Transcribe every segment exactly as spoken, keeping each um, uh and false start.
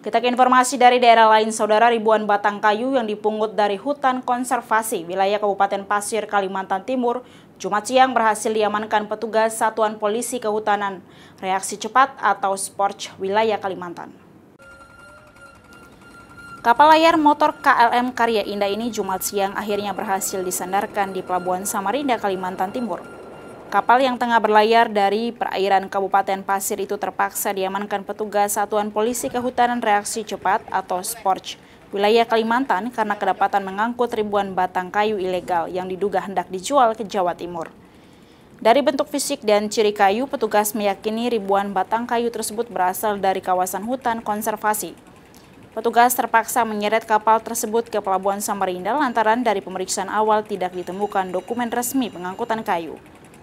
Kita ke informasi dari daerah lain, saudara. Ribuan batang kayu yang dipungut dari hutan konservasi wilayah Kabupaten Pasir, Kalimantan Timur, Jumat siang berhasil diamankan petugas Satuan Polisi Kehutanan Reaksi Cepat atau SPORCH wilayah Kalimantan. Kapal layar motor K L M Karya Indah ini Jumat siang akhirnya berhasil disandarkan di Pelabuhan Samarinda, Kalimantan Timur. Kapal yang tengah berlayar dari perairan Kabupaten Pasir itu terpaksa diamankan petugas Satuan Polisi Kehutanan Reaksi Cepat atau SPORCH wilayah Kalimantan karena kedapatan mengangkut ribuan batang kayu ilegal yang diduga hendak dijual ke Jawa Timur. Dari bentuk fisik dan ciri kayu, petugas meyakini ribuan batang kayu tersebut berasal dari kawasan hutan konservasi. Petugas terpaksa menyeret kapal tersebut ke Pelabuhan Samarinda lantaran dari pemeriksaan awal tidak ditemukan dokumen resmi pengangkutan kayu.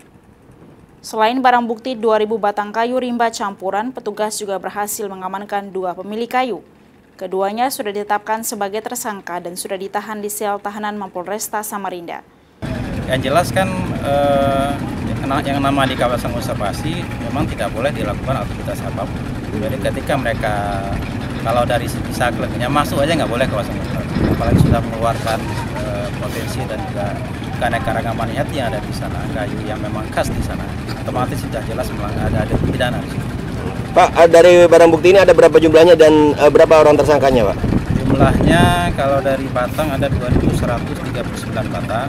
Selain barang bukti dua ribu batang kayu rimba campuran, petugas juga berhasil mengamankan dua pemilik kayu. Keduanya sudah ditetapkan sebagai tersangka dan sudah ditahan di sel tahanan Mapolresta Samarinda. Yang jelas kan eh, yang nama di kawasan konservasi memang tidak boleh dilakukan aktivitas apapun. Jadi ketika mereka kalau dari segi sakleknya masuk aja nggak boleh kawasan konservasi, apalagi sudah mengeluarkan eh, potensi dan juga keanekaragaman hayati yang ada di sana, kayu yang memang khas di sana, otomatis sudah jelas ada ada pidana di situ. Pak, dari barang bukti ini ada berapa jumlahnya dan uh, berapa orang tersangkanya, Pak? Jumlahnya kalau dari batang ada dua ribu seratus tiga puluh sembilan batang,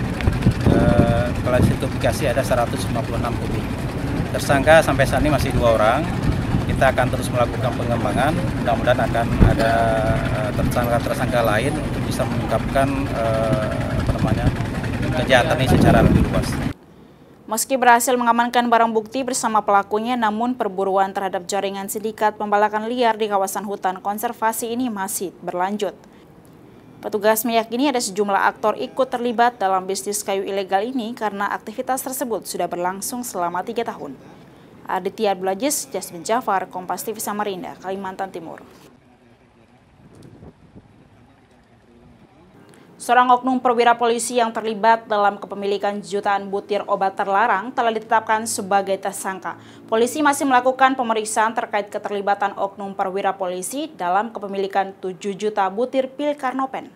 uh, kalau sertifikasi ada seratus lima puluh enam kubik. Tersangka sampai saat ini masih dua orang. Kita akan terus melakukan pengembangan, mudah-mudahan akan ada tersangka-tersangka lain untuk bisa mengungkapkan uh, apa namanya kejahatan ini secara lebih luas. Meski berhasil mengamankan barang bukti bersama pelakunya, namun perburuan terhadap jaringan sindikat pembalakan liar di kawasan hutan konservasi ini masih berlanjut. Petugas meyakini ada sejumlah aktor ikut terlibat dalam bisnis kayu ilegal ini karena aktivitas tersebut sudah berlangsung selama tiga tahun. Aditya Blajis, Jasmine Jafar, Kompas T V Samarinda, Kalimantan Timur. Seorang oknum perwira polisi yang terlibat dalam kepemilikan jutaan butir obat terlarang telah ditetapkan sebagai tersangka. Polisi masih melakukan pemeriksaan terkait keterlibatan oknum perwira polisi dalam kepemilikan tujuh juta butir pil Karnopen.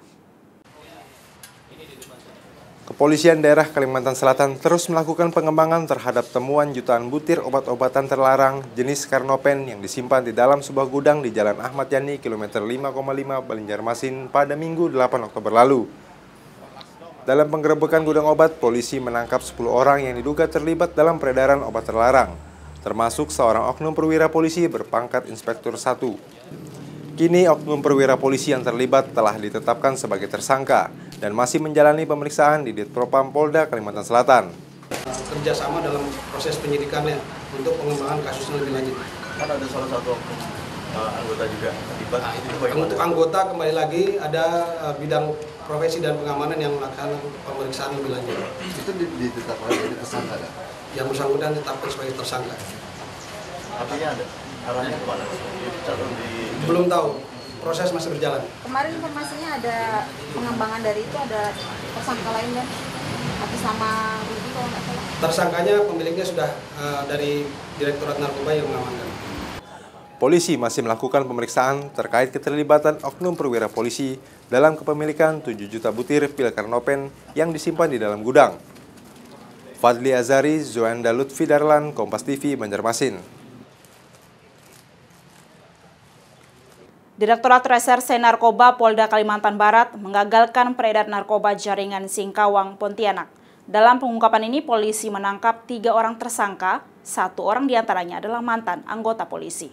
Kepolisian daerah Kalimantan Selatan terus melakukan pengembangan terhadap temuan jutaan butir obat-obatan terlarang jenis Karnopen yang disimpan di dalam sebuah gudang di Jalan Ahmad Yani, kilometer lima koma lima Banjarmasin pada Minggu delapan Oktober lalu. Dalam penggerebekan gudang obat, polisi menangkap sepuluh orang yang diduga terlibat dalam peredaran obat terlarang, termasuk seorang oknum perwira polisi berpangkat Inspektur satu. Kini oknum perwira polisi yang terlibat telah ditetapkan sebagai tersangka dan masih menjalani pemeriksaan di Ditpropam Polda Kalimantan Selatan. Kerjasama dalam proses penyidikannya untuk pengembangan kasusnya lebih lanjut. Kan ada salah satu oknum uh, anggota juga terlibat. Nah, untuk anggota kembali lagi ada uh, bidang profesi dan pengamanan yang melakukan pemeriksaan lebih lanjut. Itu ditetapkan jadi tersangka kan? Yang bersangkutan ditetapkan sebagai tersangka. Artinya ada arahnya kemana? Di... Belum tahu, proses masih berjalan. Kemarin informasinya ada pengembangan dari itu ada tersangka lain kan? Atas nama Budi kalau nggak salah. Tersangkanya pemiliknya sudah uh, dari Direktorat Narkoba yang mengamankan. Polisi masih melakukan pemeriksaan terkait keterlibatan oknum perwira polisi dalam kepemilikan tujuh juta butir pil Karnopen yang disimpan di dalam gudang. Fadli Azari, Zoenda Lutfi Darlan, Kompas T V, Banjarmasin. Direktorat Reserse Narkoba Polda Kalimantan Barat menggagalkan peredar narkoba jaringan Singkawang, Pontianak. Dalam pengungkapan ini, polisi menangkap tiga orang tersangka, satu orang diantaranya adalah mantan anggota polisi.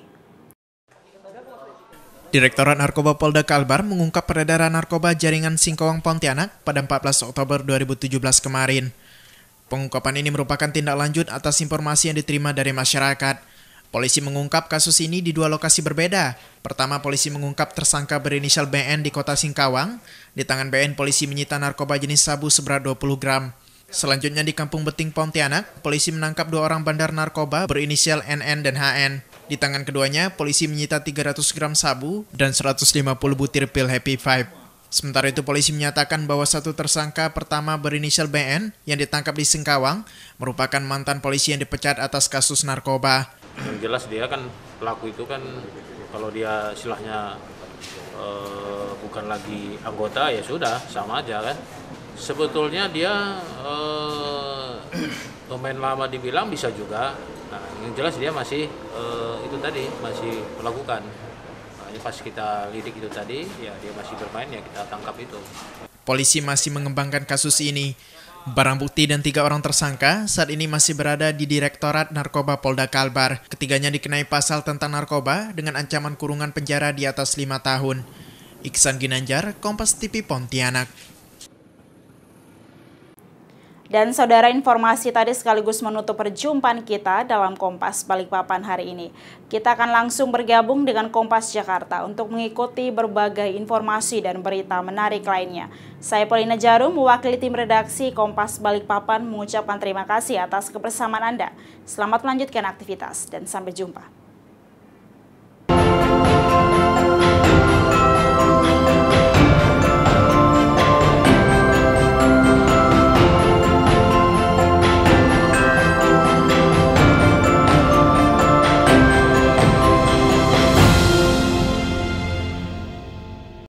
Direktorat Narkoba Polda Kalbar mengungkap peredaran narkoba jaringan Singkawang, Pontianak pada empat belas Oktober dua ribu tujuh belas kemarin. Pengungkapan ini merupakan tindak lanjut atas informasi yang diterima dari masyarakat. Polisi mengungkap kasus ini di dua lokasi berbeda. Pertama, polisi mengungkap tersangka berinisial B N di kota Singkawang. Di tangan B N, polisi menyita narkoba jenis sabu seberat dua puluh gram. Selanjutnya di Kampung Beting, Pontianak, polisi menangkap dua orang bandar narkoba berinisial N N dan H N. Di tangan keduanya, polisi menyita tiga ratus gram sabu dan seratus lima puluh butir pil Happy Five. Sementara itu, polisi menyatakan bahwa satu tersangka pertama berinisial B N yang ditangkap di Singkawang merupakan mantan polisi yang dipecat atas kasus narkoba. Yang jelas dia kan pelaku itu kan Kalau dia istilahnya uh, bukan lagi anggota, ya sudah, sama aja kan. Sebetulnya dia uh, pemain lama dibilang bisa juga. Nah, yang jelas dia masih uh, itu tadi masih melakukan. Nah, pas kita lidik itu tadi, ya dia masih bermain, ya kita tangkap itu. Polisi masih mengembangkan kasus ini. Barang bukti dan tiga orang tersangka saat ini masih berada di Direktorat Narkoba Polda Kalbar. Ketiganya dikenai pasal tentang narkoba dengan ancaman kurungan penjara di atas lima tahun. Iksan Ginanjar, Kompas T V Pontianak. Dan saudara, informasi tadi sekaligus menutup perjumpaan kita dalam Kompas Balikpapan hari ini. Kita akan langsung bergabung dengan Kompas Jakarta untuk mengikuti berbagai informasi dan berita menarik lainnya. Saya Polina Jarum, mewakili tim redaksi Kompas Balikpapan, mengucapkan terima kasih atas kebersamaan Anda. Selamat melanjutkan aktivitas dan sampai jumpa.